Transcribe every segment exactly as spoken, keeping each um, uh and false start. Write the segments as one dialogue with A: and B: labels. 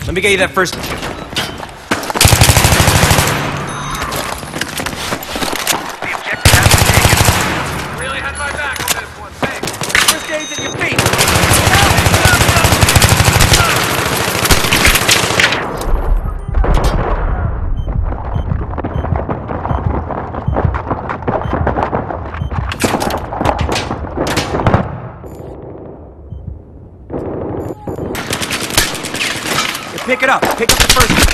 A: Let me get you that first...
B: Really had my back on this one, thanks.
A: First aid's at your feet! Pick it up. Pick up the first one.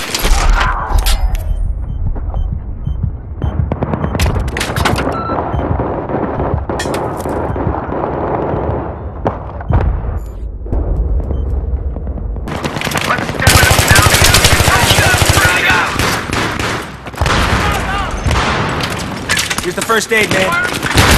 A: Here's the first aid, man.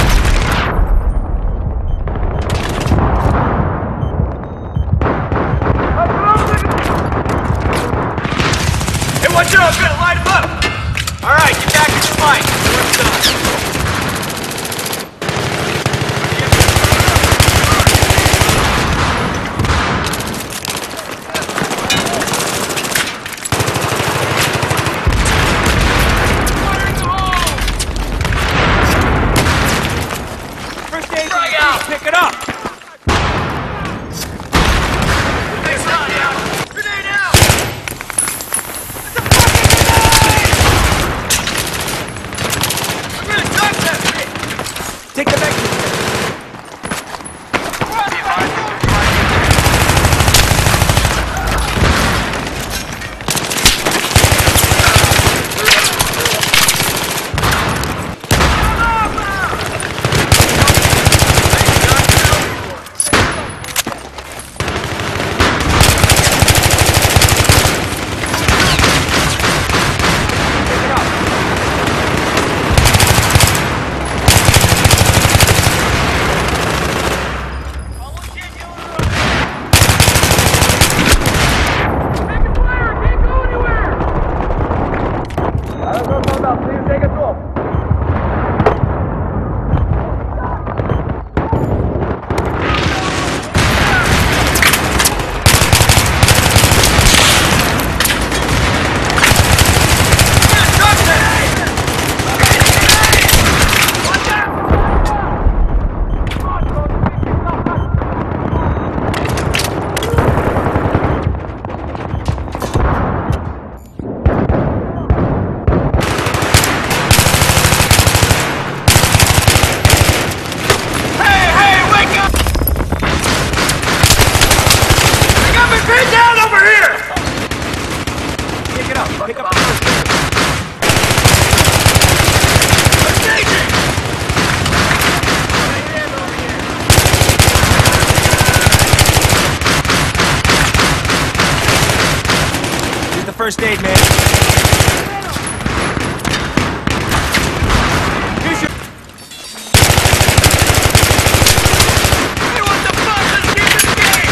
B: Watch out, I'm gonna light him up! Alright, get back in the fight. Work's done. Fire in the hole!
A: First aid,
B: Frag out!
A: pick it up!
B: Grenade out! Grenade out!
A: Take the back. Pick up the first aid. Here's the first aid, man. Here's your...
B: Hey, what the fuck? Let's keep this game!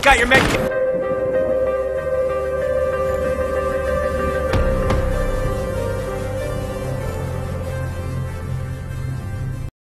A: got your med kit.